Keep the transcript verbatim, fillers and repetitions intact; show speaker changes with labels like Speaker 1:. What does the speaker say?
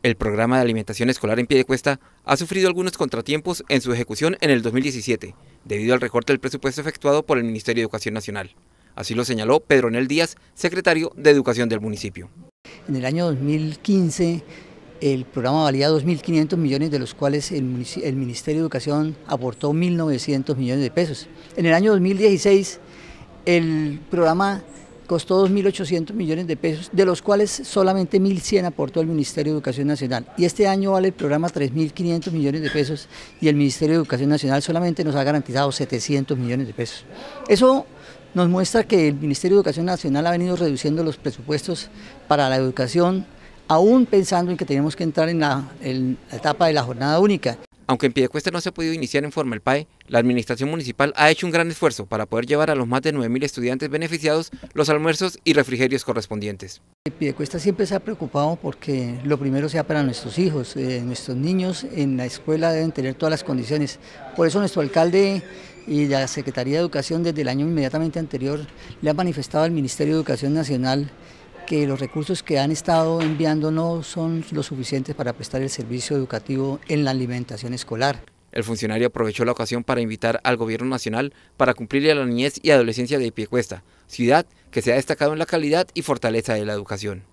Speaker 1: El programa de alimentación escolar en Piedecuesta ha sufrido algunos contratiempos en su ejecución en el dos mil diecisiete, debido al recorte del presupuesto efectuado por el Ministerio de Educación Nacional. Así lo señaló Pedro Nel Díaz, secretario de Educación del municipio.
Speaker 2: En el año dos mil quince el programa valía dos mil quinientos millones, de los cuales el, el Ministerio de Educación aportó mil novecientos millones de pesos. En el año dos mil dieciséis el programa costó dos mil ochocientos millones de pesos, de los cuales solamente mil cien aportó el Ministerio de Educación Nacional. Y este año vale el programa tres mil quinientos millones de pesos y el Ministerio de Educación Nacional solamente nos ha garantizado setecientos millones de pesos. Eso nos muestra que el Ministerio de Educación Nacional ha venido reduciendo los presupuestos para la educación, aún pensando en que tenemos que entrar en la, en la etapa de la jornada única.
Speaker 1: Aunque en Piedecuesta no se ha podido iniciar en forma el P A E, la administración municipal ha hecho un gran esfuerzo para poder llevar a los más de nueve mil estudiantes beneficiados los almuerzos y refrigerios correspondientes.
Speaker 2: Piedecuesta siempre se ha preocupado porque lo primero sea para nuestros hijos, eh, nuestros niños en la escuela deben tener todas las condiciones. Por eso nuestro alcalde y la Secretaría de Educación desde el año inmediatamente anterior le ha manifestado al Ministerio de Educación Nacional que los recursos que han estado enviando no son los suficientes para prestar el servicio educativo en la alimentación escolar.
Speaker 1: El funcionario aprovechó la ocasión para invitar al gobierno nacional para cumplirle a la niñez y adolescencia de Piedecuesta, ciudad que se ha destacado en la calidad y fortaleza de la educación.